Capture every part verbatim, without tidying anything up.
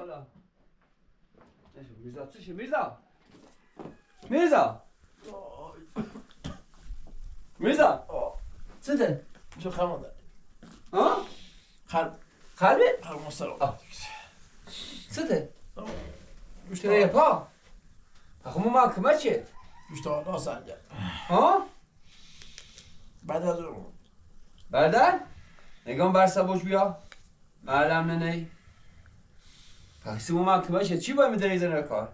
حالا میرزا چشه میرزا میرزا میرزا چته شو خرمانده ها خرم خربه خرم مسترا چته گوشت چه پا آخه ما کمه چه گوشت آلا سنجه ها بعد از اون برادر نگام بر سبوش بیا معلم نه نی پس ما کمه چه چی باید میداری زنه کار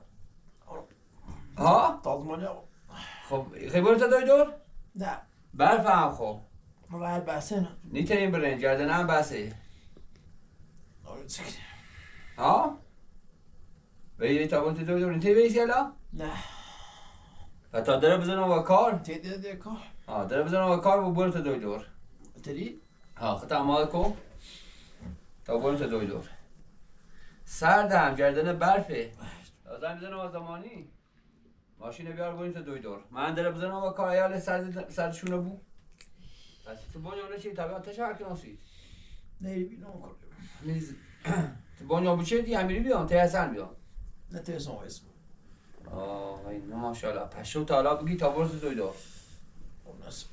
ها تازمانی خب خیلی تا دوی دور نه برفهم خب رای بحثه نه نیترین برنج گردنه هم بسه آره چکه ها بایی تا تا دوی دور نیتی بیسی الا نه تا داره بزنم با کار تیده ده کار ها داره بزنم با کار و برو تا دوی دور تری ها خطا عمال کن تا برو تا دوی دور سردم گردنه برفه لازم بزنم با زمانی ماشین بیار بریم تا دوی دور من داره بزنم با کار ایال سرد سردشونه بو پس تو بانیانه چی طبیعتش هر که نسید نیری بی نام کرده نیز تو بانیان بچه دی امیری بیان تی حسن بیان نه تیسان اسم آه این ماشاءالله پشو تا حالا بگی تا برو تا دوی دور اون نسم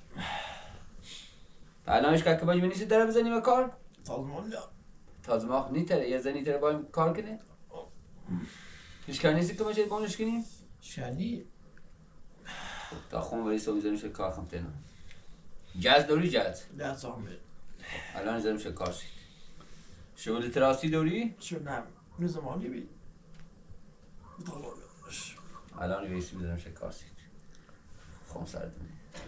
الانش که باید منیسی داره بزنیم به کار تازمان نه تازه ما نیتره یه زنی تره باید کار کنه هیچ کار نیستی که باشه بانش کنیم شنی تا خون ولی سو میزنیم شد کار خمتنا جز دوری جز نه زامه الان میزنیم شد کار سید شغل تراسی دوری شو نم نو زمانی بی دالار بیادش الان ویسی میزنیم شد کار سید خون سردونه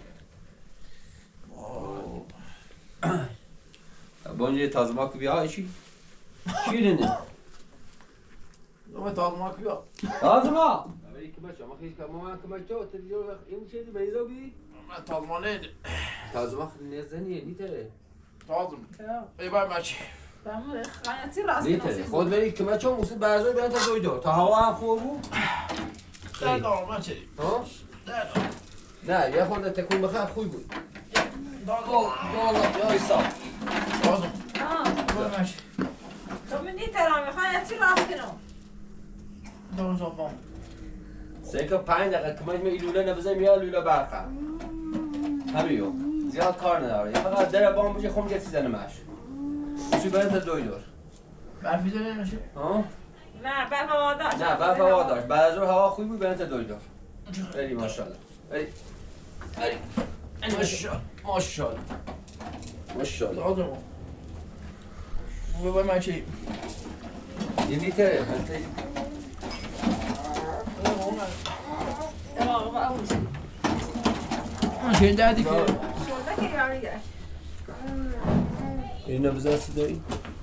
بانجه تازه ما که بیا چی؟ چی دنه؟ نومه تازمان کیا تازه ما ولی که بچه ما خیلی که ما من که بچه ها تلیجور این چیزی بریزا بی؟ من تازمانه ده تازه ما خیلی نزدنیه نیتره تازم ای بای مچی Vamos, خیاطی راست نیتره خود ولی که بچه ها موسید برزای بیان تا دوی دور تا هوا هم خوب بود نه دارم مچی ها؟ نه دارم نه یه خورده تکون بخیر خوب بود دارم والا یا ایسا تازم آه بای مچی تو من نیترم خیاطی راست کنم دارم زبان سه که پنج دقیقه که مجموع ایلوله نبزنیم یا لوله برخم همیو زیاد کار نداره فقط در بام بشه خون جسی زنمش چی بریم تا دوی دور برفی زنه نشه ها؟ نه برف هوا داشت نه برف هوا داشت بعد از اون هوا خوبی بود بریم تا دوی دور بری ماشاءالله بری بری ماشاءالله ماشاءالله ماشاءالله تازم بای مچی یه لیتره چه دردی که شده که یاری گشت اینو بذار صدایی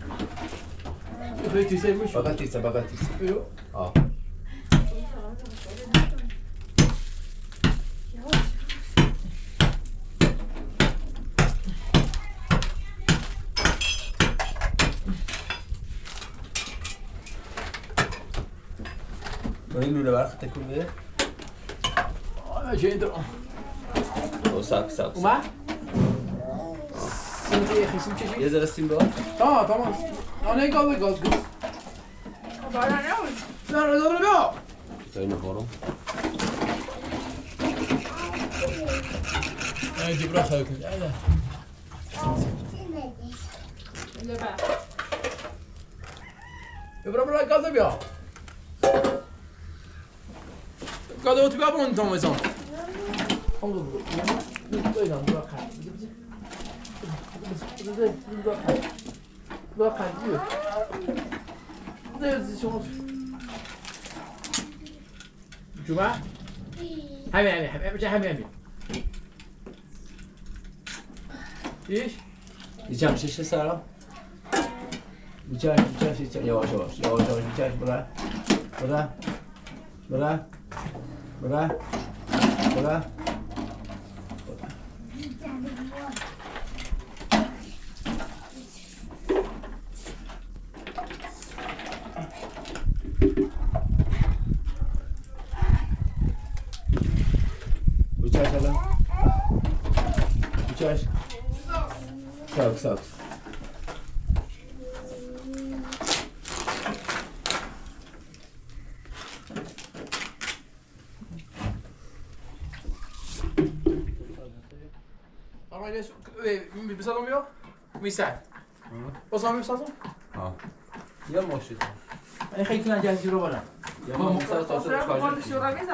بخوای تیسه بشو فقط تیسه فقط تیسه بیو آه با این لوله برخ تکون بده آه چه این درم او ساک ساک اومد؟ سیم که خیسیم چشی؟ یه ذره سیم داد تمام تمام نه نه گاز گاز گاز بارا نبود نه نه داره بیا تا اینو بارم نه دیبرا خواهی کنی ایده لبه دیبرا برای گاز بیا گاز او تو بیا برون تمام ایسان هم گاز برو دویدم برا خواهی برا خواهی بیو نه شما جمعه همین همین همین همین همین ایش یکم شش سرم بیچاره بیچاره بیچاره یواش یواش یواش یواش بیچاره برا برا برا برا برا بیچاره سلام بیچاره ساک ساک آره بسازم یا میسر بسازم میسازم ها یا ماشین این خیلی کنن جهازی رو برم یا ما مثلا تا Offra på vad du tjura visa.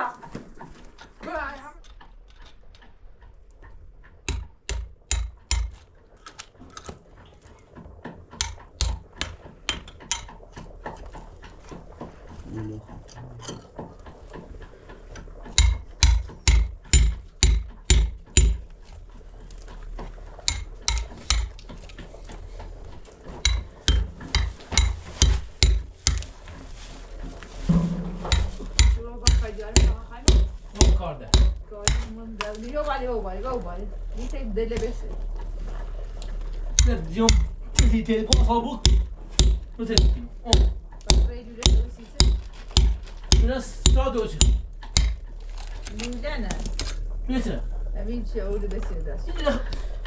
Tjura vad ska jag göra? اون کار ده Jag var det, jag var det, jag var det. Vi tänkte det bästa. نه دیام تی تلفن صابوق رو تلفن اون Vad är det du sitter? نه ساده اوچه Lindane. میتونه Jag minns jag gjorde det bästa.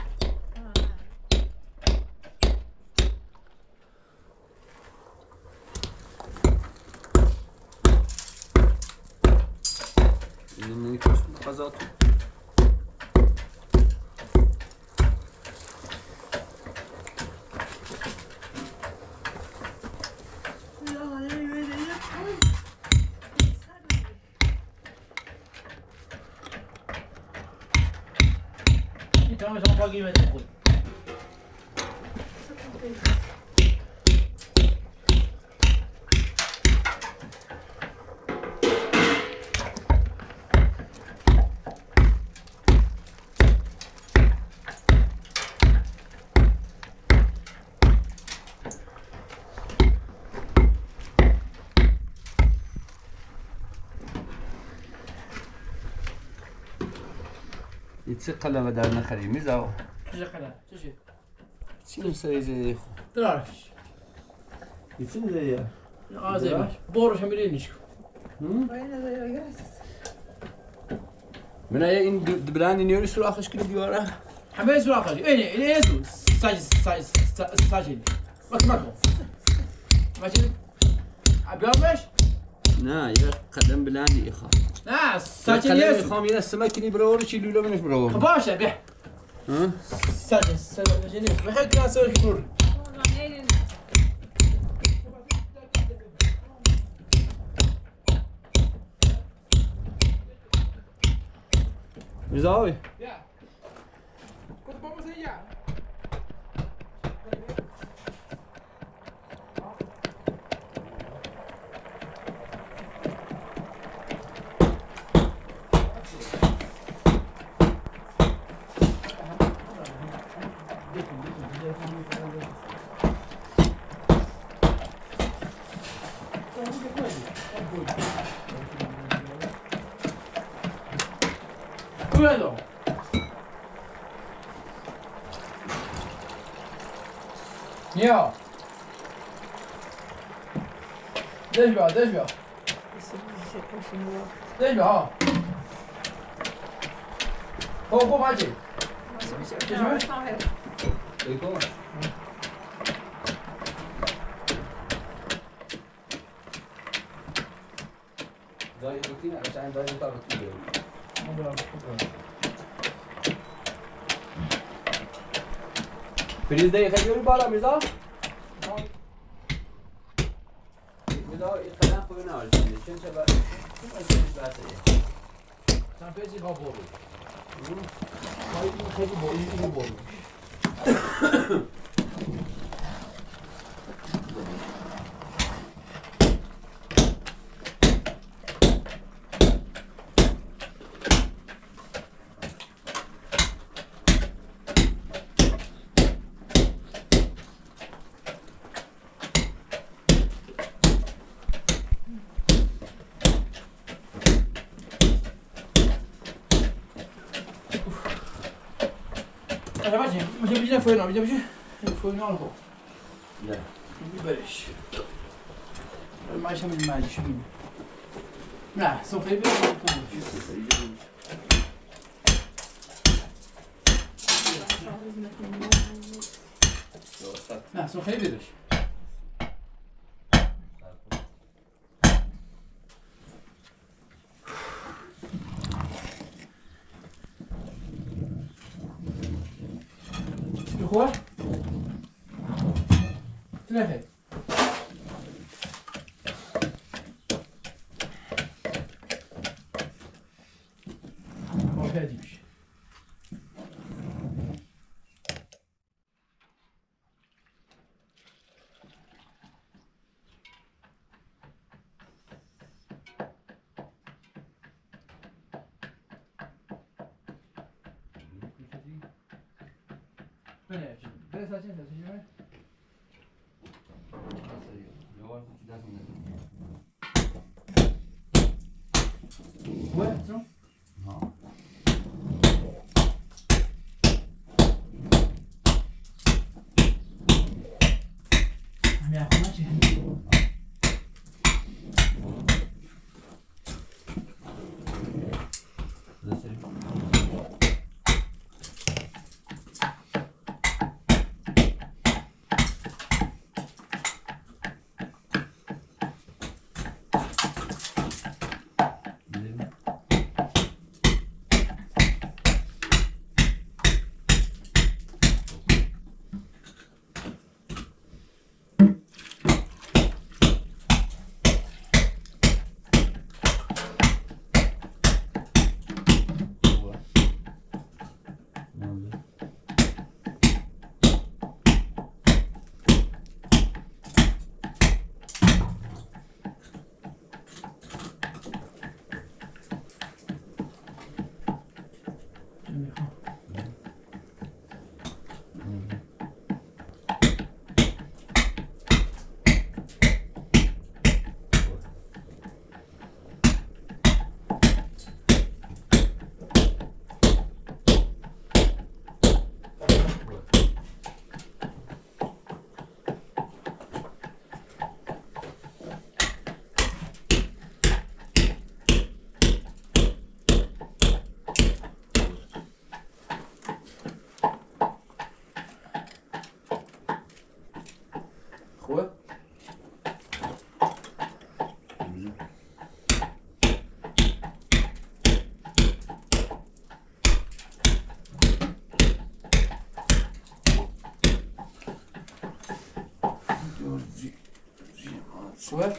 این نیکوست خزات این تمام شما پاگی میده خود يتسقى لما دارنا خلي ميزاو چه خلا چه شنو سريزي درارش يتسن زي آزه باش بورش هم بینیش Vad är det jag gör? من هي ان دبلان نيوري سو اخش كل ديوره همه سو آخری اینه اینه ایزو ساج ساج ساجی ماک ماکو ماشي ابيض نا يا قدم بلاندي اخا نه ساجی قدم نیست خام يا سمكني برور شي لولو منش برور باشه به ها ساجی ساجی نیست بخیر کلاس کور ميزاوي یا کد بابا سیا Cuidado. Ja. Deixa eu, deixa eu. Deixa eu. Kom, kom, Haji. ايكو داي روتين عشان داي طابت فيه بريز ده يخليه بالا ميزا ميزا يخلينا خوينا على شنو شباب شنو اسمه باسه Sen peki kapalı. Hayır, peki bu iyi iyi bu. Hadi bacım, bacım bir de fırın al, bir de bir şey. Fırın al bu. لا Bir beleş. Maaşa benim maaşı şu gibi. Ne, sofrayı bir de Ne, sofrayı verir. خواه؟ تنفه هادي بشي بله بله ساچن ساچن خواه؟ چون؟ همه اخواه چه؟ خواه؟ خواه؟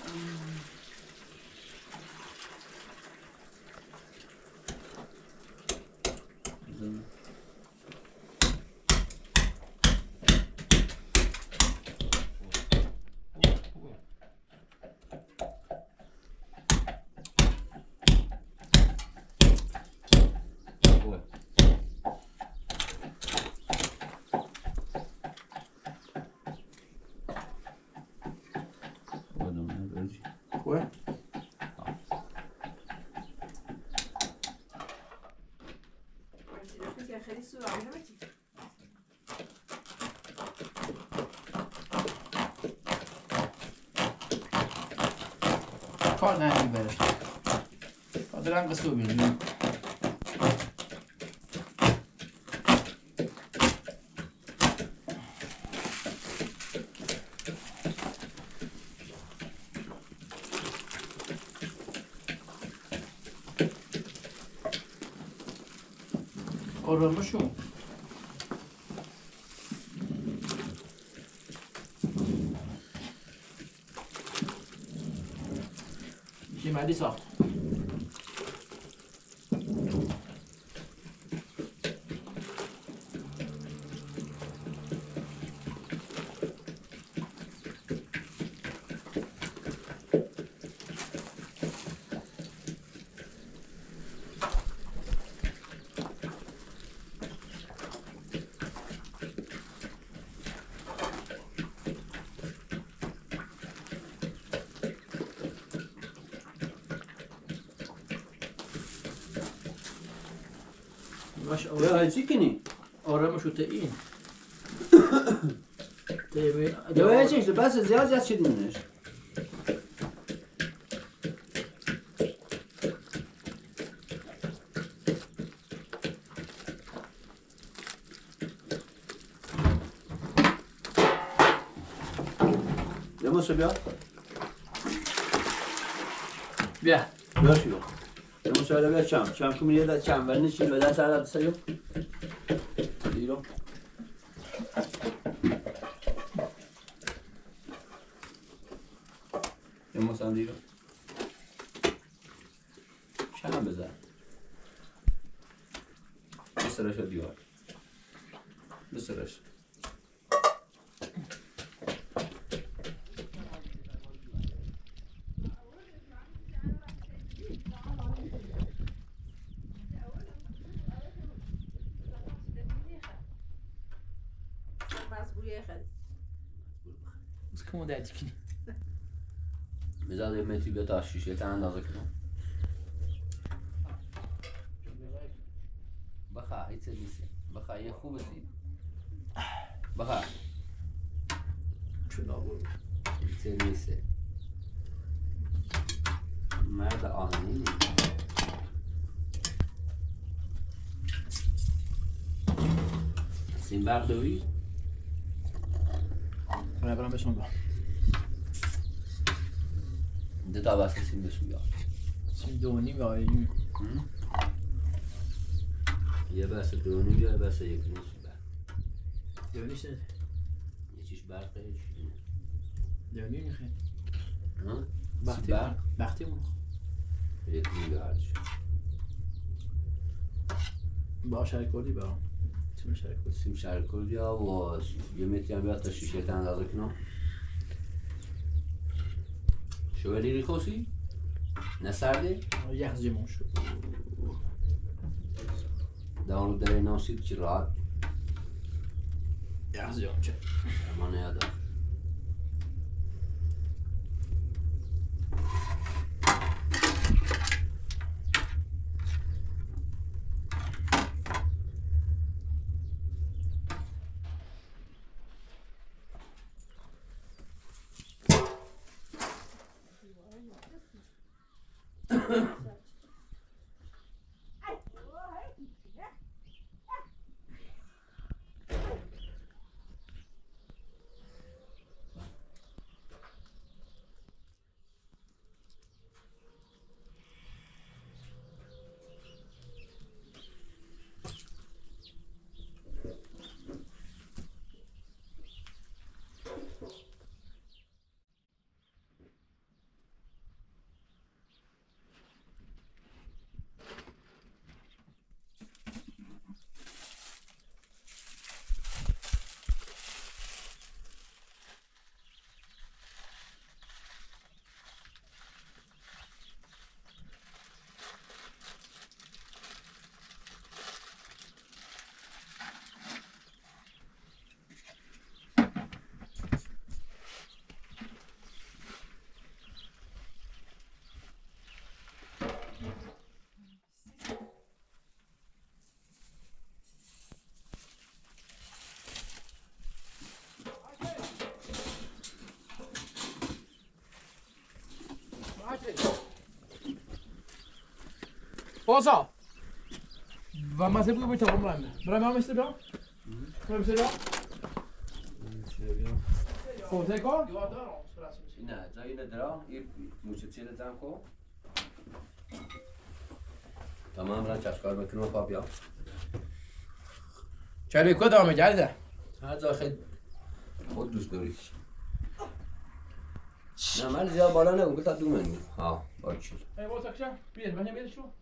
خواه؟ خیلی سوراخ نمی‌کنی. کار نمیبره دارم قصه رو بینیم آرامشون میشه مردی ساخت باش يا چیکنی؟ آرامش و تئین يا چیش بس زیاد زیاد چید منش يا بیا بیا بیا شو يا مشاهده بیا چم چم که میاد چم ولی نشین و دست عرب سیو دیرو بزن دیگه چند بزن بسرش رو دیوار بسرش مسئولیه خیلی بس کمون دردی کنی بزن یه متری به تا شیشه تا اندازه کنم بخواه هیچ نیست بخواه یه خوب سید بخواه چون آبور هیچ نیست مرد آهنی نیست سیم برق دوی؟ برای برام بشون با ده تا بسته سیم بشون بیار سیم دو نیم یا یه یه بسته دونی بیار بسته یک نیست برق دو نیست یه چیش برقه یه چیش نیست دو نیم میخواه ها؟ بختی برق بختی اون یک نیم بیار هرچی با شرک کردی با سیم شرک کردی سیم شرک کردی و یه متری هم بیاد تا شیشه تا اندازه کنم شوری ریخوسی؟ نسرده؟ یه زیمون شد دارو داره ناسید چی راحت یه زیمون چه اما نیاده بازا و مزه بگو بیتا برم برم برم مثل برم برم مثل برم فوته کن نه جایی ندارم یه موشه چیه دارم کو تمام را چشکار بکنم پا بیا چرا کدام جلده هر جا خیلی خود دوست داریش نه من زیاد بالا نگم که تا دو منی ها باید ای بازا کشم بیاد بنیم بیاد شو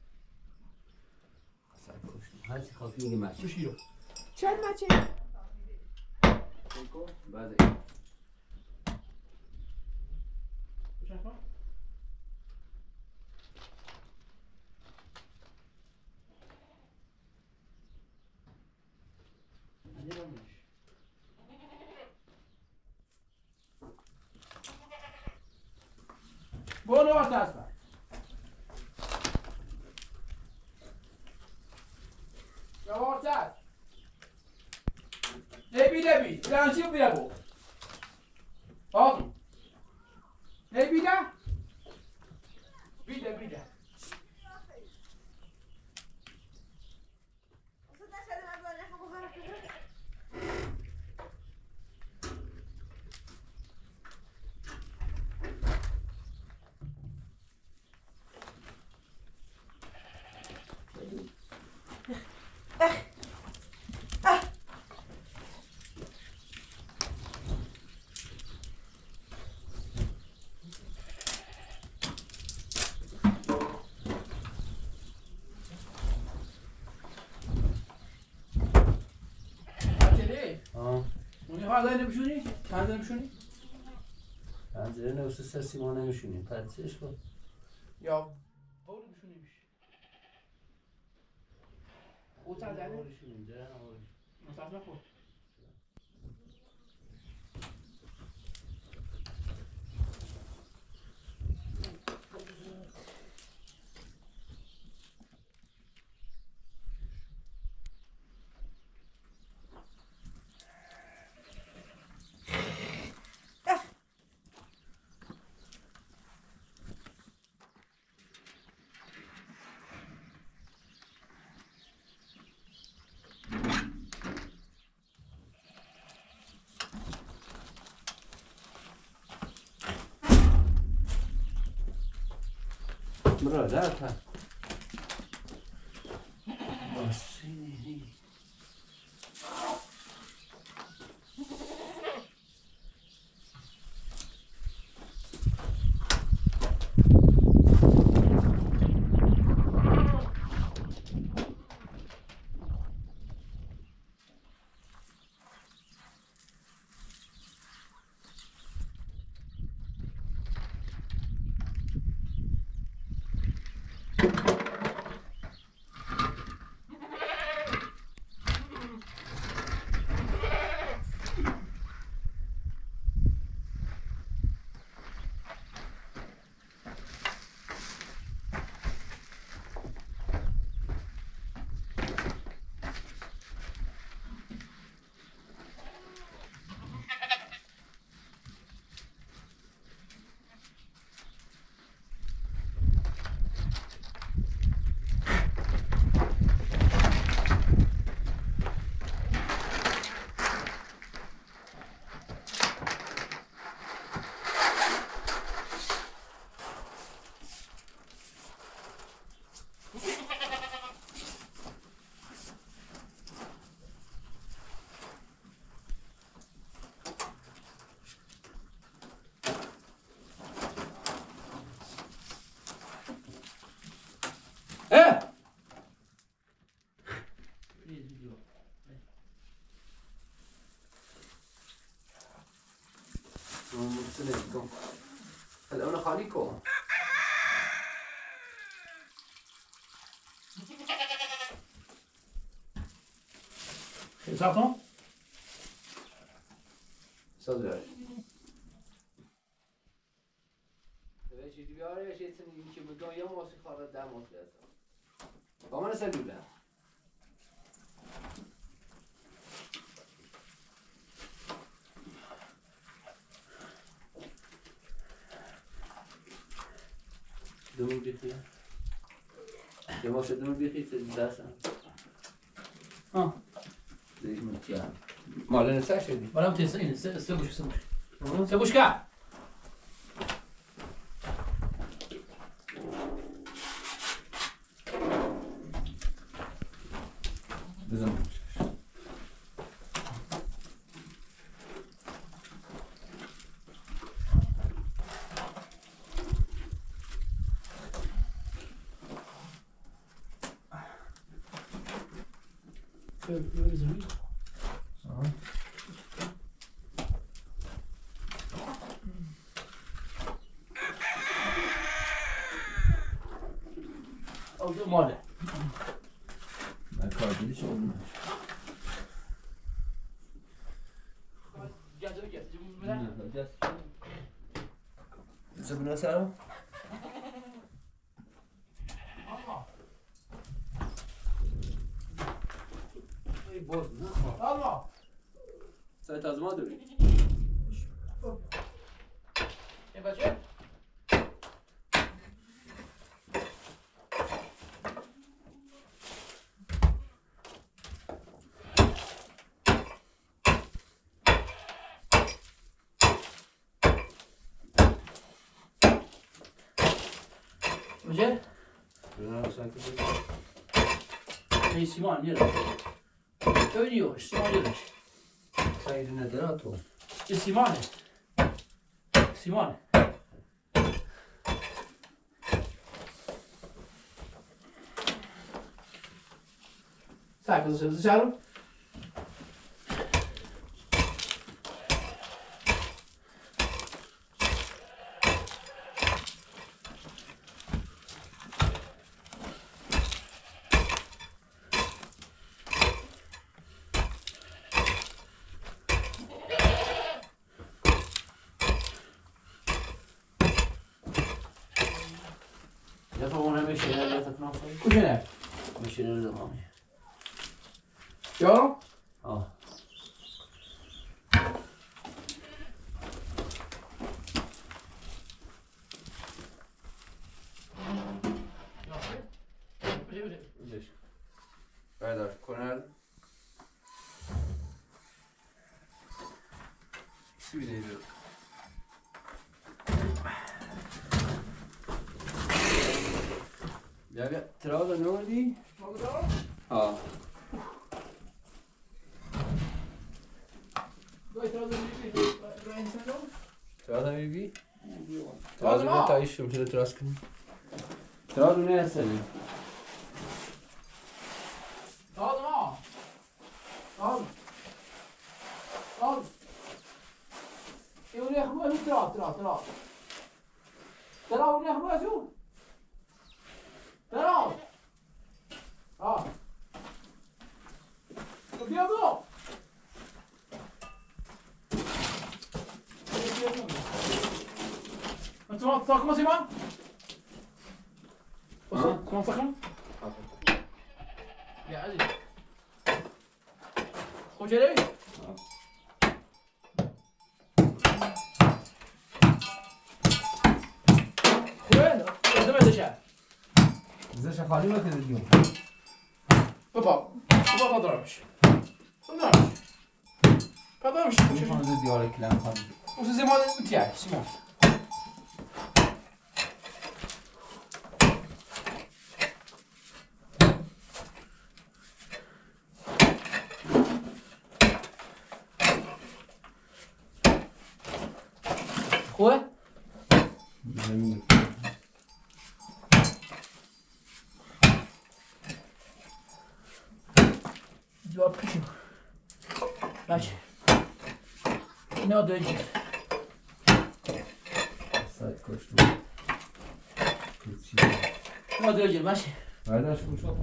هر چی خواهی میگه مچی بشیرو چند مچه؟ بعد بشن کن برو واسه هستم یا واسه هست نبی نبی لانچی رو بیا بو آقا نبی نه بیده بیده پرده نمیشونی؟ پرده نمیشونی؟ پنجره نوسته سر سیما نمیشونیم پرسش کن یا برو بشونیمش خود تا زنه؟ مصرف نخور برادر تا باسینی کن الان خالی کن حساب کن ساز بیاره به چیزی بیاره یه چیزی میگیم که بگم یه موسیقی خواهد ده موسیقی هستم با من سر بیبلم دور بیخی یه باشه دور بیخی تدید دستم ها دیگه مطیعم ماله نسه شدی بالا تیسته اینه سه سه بوش سه بوش سه بوش که بزن بزن او دو ماله من کار دیدی شما جازه بگید بزن زبونه سرم ای باز نه آما سایت از ما داری این بچه بچه ای سیمان میره öyle Simon diyorlar. Sayın nedir ato? E Simone. Simone. Sai, cosa c'è? C'è? مشینر رو تکنام کنی؟ کجا نه؟ مشینر زمانی یارو؟ آه بردار کنر سی بیده بیرو بیا بیا تراز رو نوردی؟ ها تراز هم بیبی؟ تراز رو تایش شم شده تراز کنی تراز رو نه هستنی تراز ما تراز تراز اونی اخمو ازو تراز تراز تراز تراز اونی اخمو ازو تراز آه بیا بیا انت ما تساكم سيمان؟ ها؟ سيمان ساكم؟ يا عزيز خوش علي؟ وين؟ قدام هذا الشعب زش خالی وقت اليوم بابا بابا ما ضربش ما ضربش ما ضربش میخوام زود دیار کلم خالی وش زي ما انت يعني سيمان خوه؟ جواب پیشم ماشي اینا دویجی سایت کشتو کچی اینا دویجی ماشي برداشت کن شو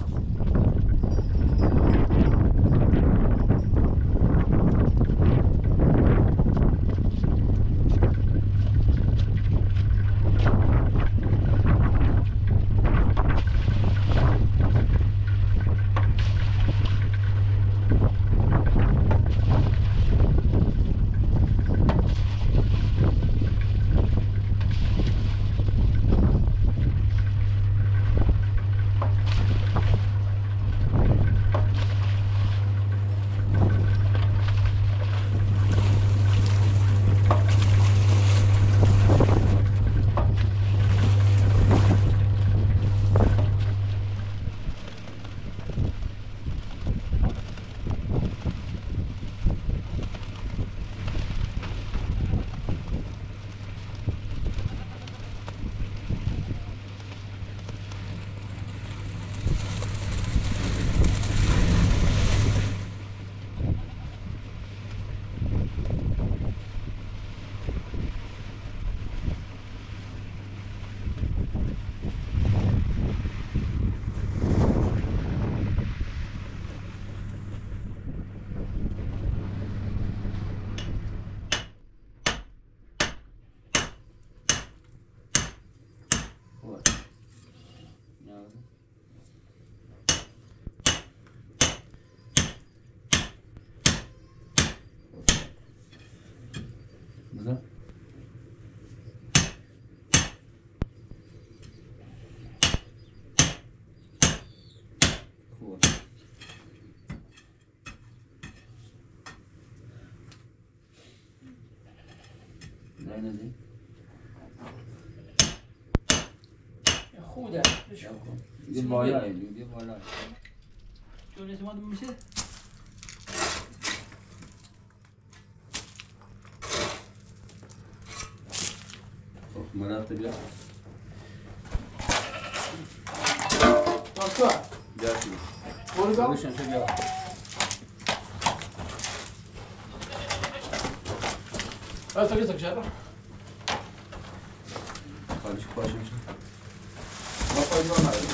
بزن خوب نه ندی خوده یه بالا یه بالا چون اسمان میشه خب مرات بیا دکتر بیا تو برو بشن تو بیا بس تاكي تاكي شهر خالص باش میشه ما پایین نداریم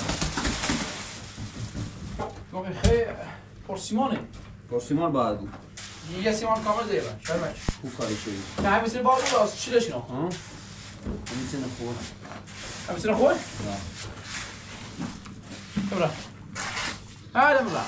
ممكن خي بورسيموني پرسیمان باید بود يا سيمان كامل زي ما شرمش خوب کاری شدی نعم يصير بعض الناس شيل شنو ها؟ این سن خوب هم يصير اخوي نه برا هذا برا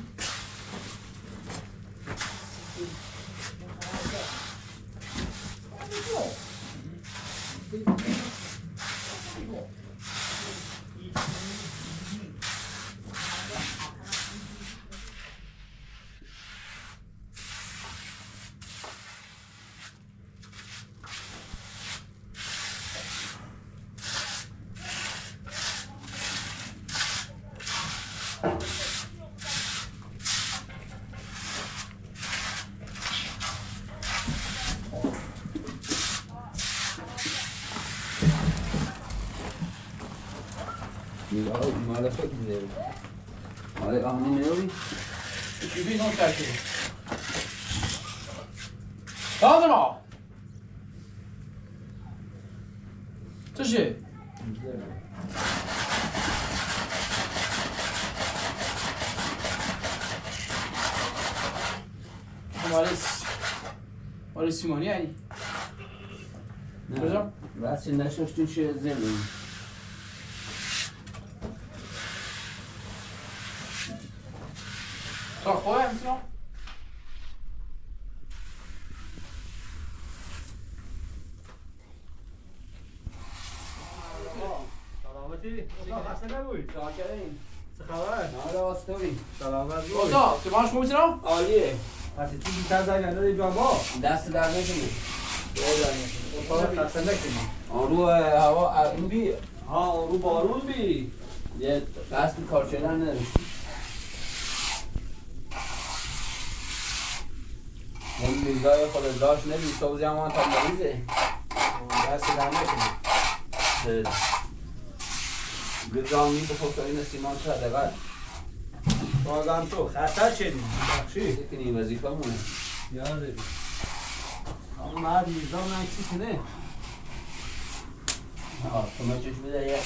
میگه مال فکر می‌ذاری مال آهنی می‌ذاری شوفي نوع تاكل هذا ما تشي مالس مالس سيمون يعني نه بس نشوشتون چه زمین صار خويا مثلا سلامتی استاد خسته نبود شاکرین چه خبر نه راستوری سلامت بود اوزا تماش خوب مثلا عالیه پس تو بیشتر زنگ نداری جوابا دست در نکنی استاد خسته نکنی آن رو هوا این بی ها رو بارون بی یه قصد کار کردن نداشت این میزای خود داشت نبید سوزی همان تا مریضه دست در نکنی گرام می بخور تا این سیمان چه دقیقه بازم تو خطر شدیم بخشی یکی وظیفه مونه یاده بی اما مرد میزا من چی کنه آه کمکش بده یه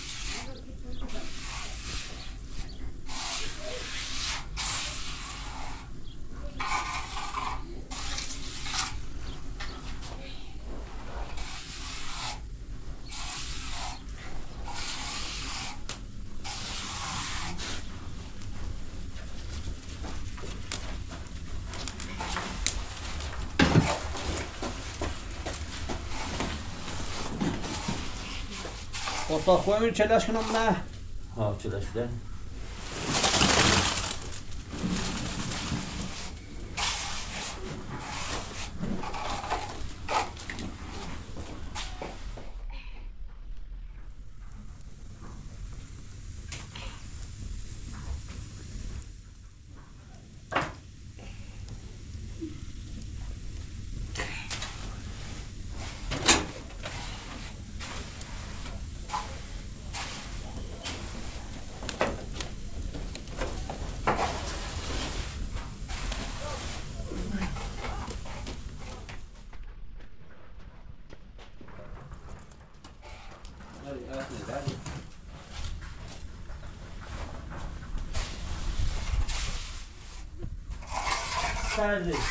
استاد خوبه چلاش کنم نه ها چه داشته سرده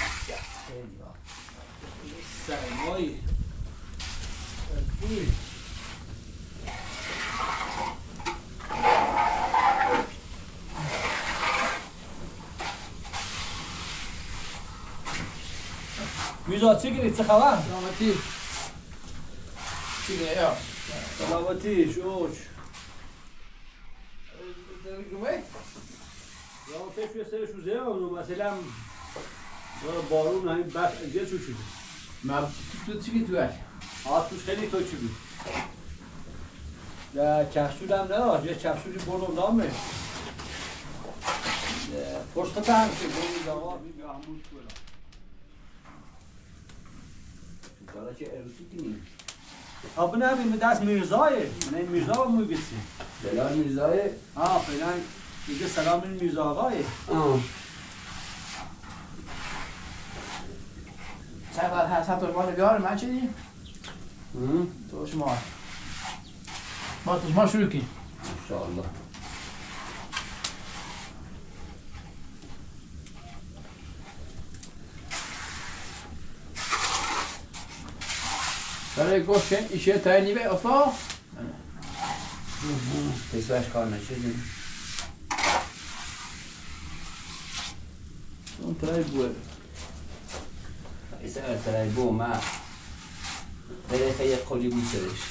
سرمایی بوی میزا چی گیری چه خبر؟ سلامتی چیه یا سلامتی شوش یا فکر سرش رو زیاد اونو مثلا بارون همین بس اینجا چو شده ما تو چی تو اش آتوش خیلی تو چی بود نه کفشود هم نه یه کفشودی برو نامه پشت تا هم که برو آقا بیا همون کنم داره چه اروسی کنی آب نه بیم دست میرزایه من این میرزا با موی بیسی بلال میرزای آه فعلا دیگه سلام این میرزا آقایه آه چه بعد هست حتی مال بیار من چی دی هم تو شما ما تو شما شروع کی انشاءالله برای گوشن ایشه تایی نیبه اصلا پیسوش کار نشدیم تای بوه ایسا ارترای بو ما بره خیلی خالی بود سرش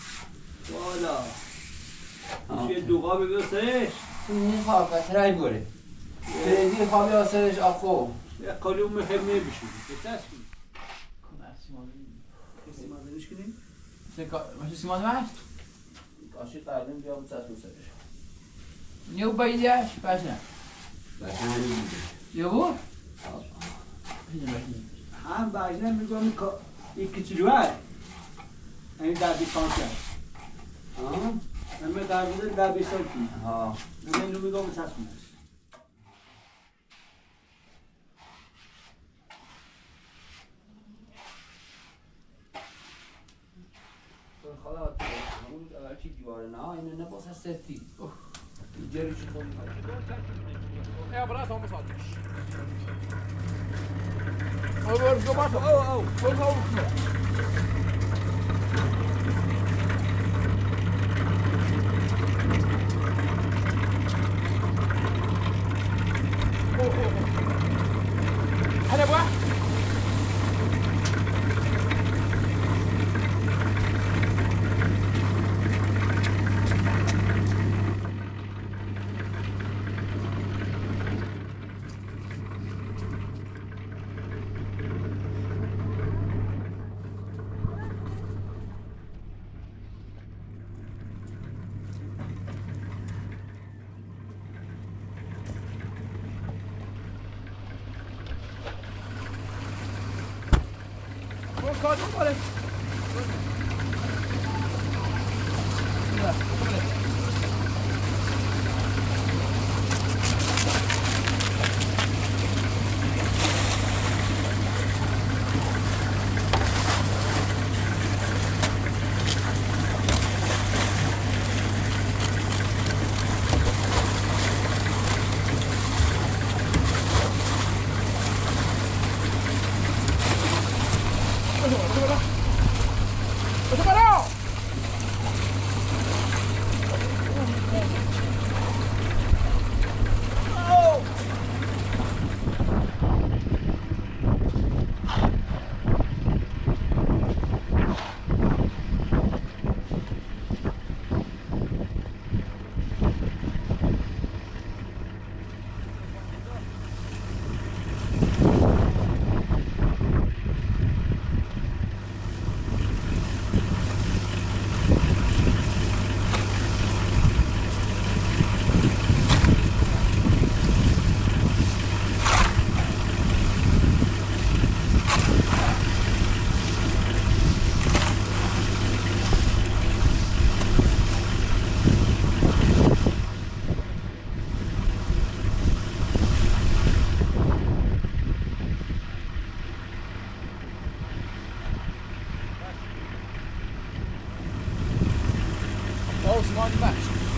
والا چیه دوغا بگو سرش این خواب ارترای بوره بریدی خوابی آسرش آخو یه قالی اون مخیر میبیشون بتاش کنی مرسی مادری. کسی مادرش کنی؟ ماشي سیمان ماش؟ کاشی قردیم بیا بود سرش سرش نیو بایدیش باش نه. بشه همین بوده یو بو؟ هم بجنه میگم یک کچلوه این در بیستان کرد آه؟ همه در بوده در بیستان کنی آه همه اینو میگم بتاش کنی خدا اون اول چی دیواره نه اینه نه باز سفتی جری چی خودی Ja, bra Thomas Walters. Oh, oh, go back. Oh, oh, go go. Oh, oh, oh. هلا بوا. Kort var det. Osman Baş.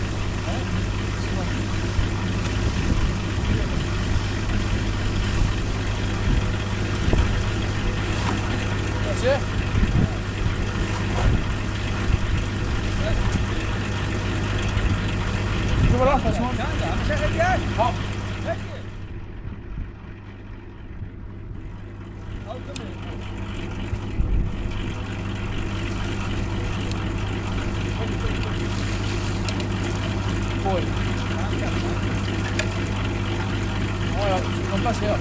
Kaçı? Numara Osman. Ha. Poi. Ora, non passerò.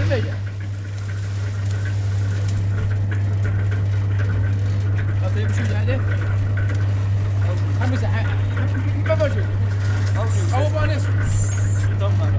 بگه اصلا بشو جاده همسه ما باشه او بالس tam para.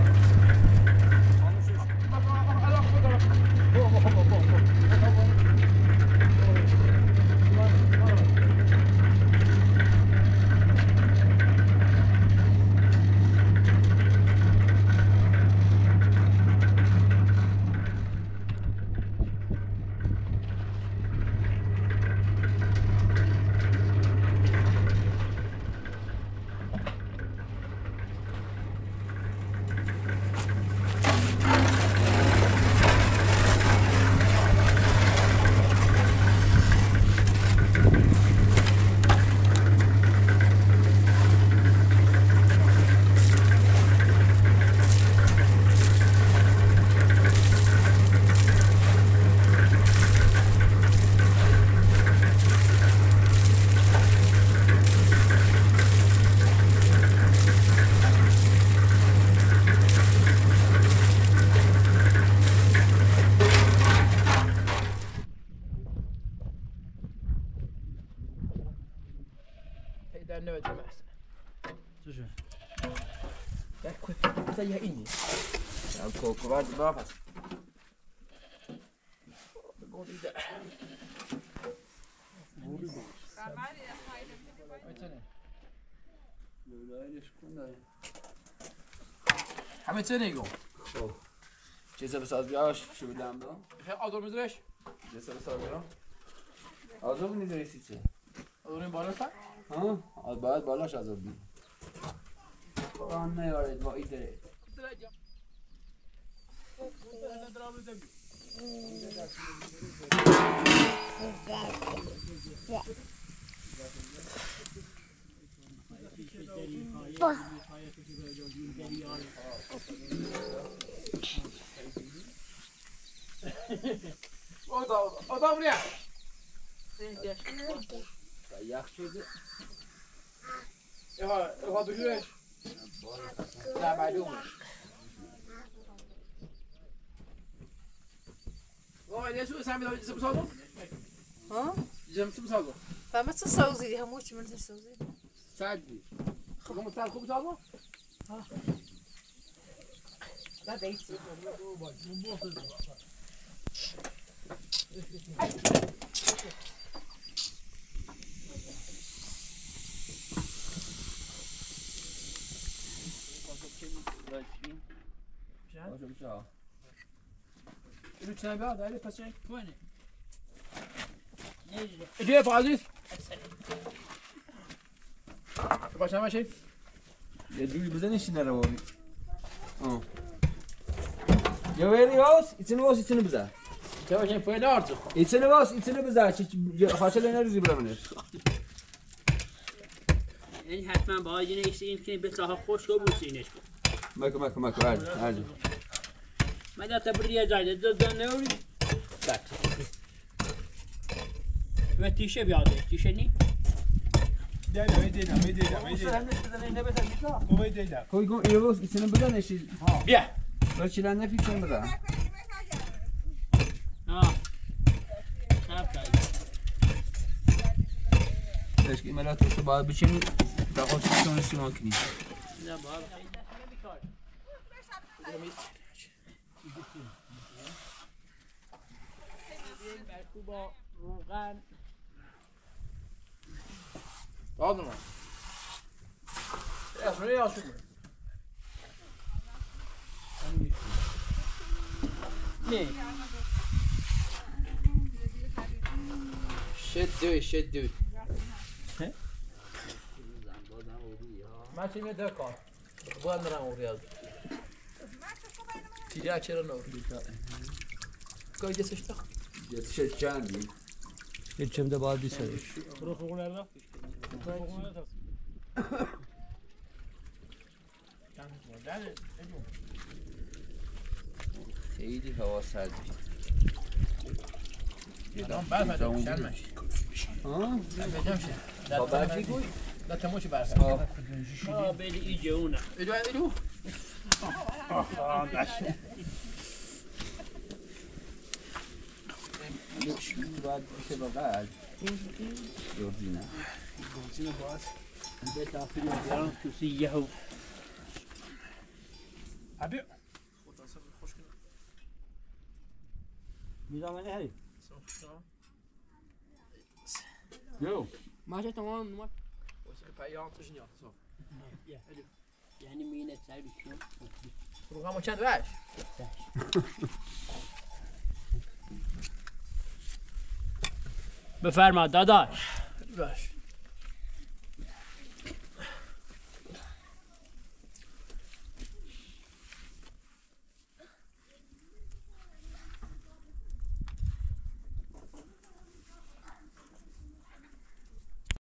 در نوت ماست چی شد؟ در کوی تا یه اینی Ya koku var ne yapasın? بگویی در همه چه نیگو خب چیزا بساز بیاش شو بدم دو خیلی آدور میذارش چیزا بساز بیام آزو بنی سی چه آدورین بالا تا ها از باید بالاش آزو بنی آن نیارد با ایدره آدم آدم ریا یخ شده ها ها بجوش نه معلومه وای لیسو سامی داری جسم سازم ها جسم سازم فما تصوزي هم وش من تصوزي سعدی خب مستعد خوب سازم لا بيتي آزو بچه اینو چند بیاد داری پس چه کنی ایده فازیس باشه ماشي یه جوری بزنیش نره بابی آه یا ویری واس ایتونو واس ایتونو بزن چه باشه فوق دارت ایتونو واس ایتونو بزن چی خاطر نریزی برامنش یعنی حتما باید اینه ایست این که بساها خوش رو بوسینش کن مکو مکو مکو هرجی هرجی من داتا بریه جایده دادن نوری بات و تیشه بیاده تیشه نی دیدم دیدم دیدم دیدم کوی گم ایو واس ایتونو بزنش بیا برای چی لن نفیکشن بزن آه خب کردی اشکی ملاتو تو باید بچینی تا خود چون سیمان کنی نه باید با روغن آدم یا شو یا شو نه شد دوی شد دوی ما چی میده کار باید نرم اوریاد تیریا چرا نوری کوی جسش تا شد چندی یه چمده باید بیسه برو فوق نرنا خیلی هوا سرد الان برف دارم شرمش ها بدم شه با برفی گوی لا تموش برف آه بلی ایجه اونه ایدو ایدو باید بشه بغل دورزینه گلزینه باید به تافیل دیگران تو سیه و عبی خود اصلا خوش کنم میزامنه هری یو ماشي تمام نمط واسه پیام توش نیاد صاف یعنی مینه سر بیشون پروگرامو چند وش بفرما داداش باش